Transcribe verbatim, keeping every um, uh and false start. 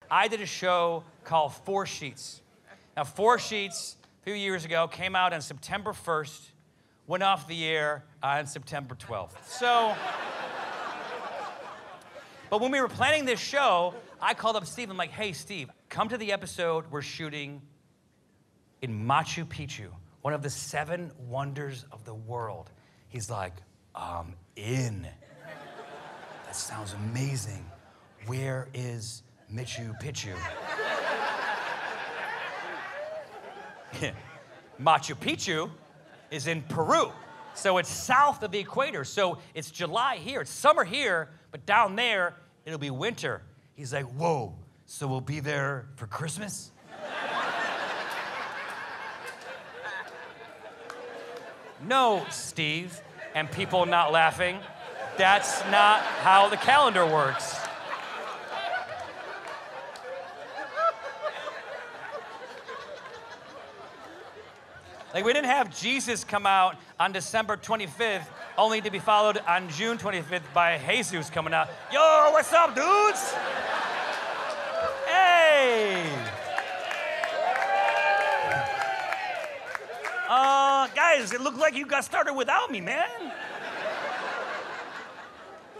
I did a show called Four Sheets. Now, Four Sheets, a few years ago, came out on September first, went off the air on September twelfth. So, but when we were planning this show, I called up Steve. I'm like, hey, Steve, come to the episode we're shooting in Machu Picchu, one of the seven wonders of the world. He's like, I'm in. That sounds amazing. Where is Machu Picchu? Machu Picchu is in Peru. So it's south of the equator. So it's July here, it's summer here, but down there, it'll be winter. He's like, whoa, so we'll be there for Christmas? No, Steve, and people not laughing. That's not how the calendar works. Like, we didn't have Jesus come out on December twenty-fifth, only to be followed on June twenty-fifth by Jesus coming out. Yo, what's up, dudes? Hey! Uh, guys, it looked like you got started without me, man.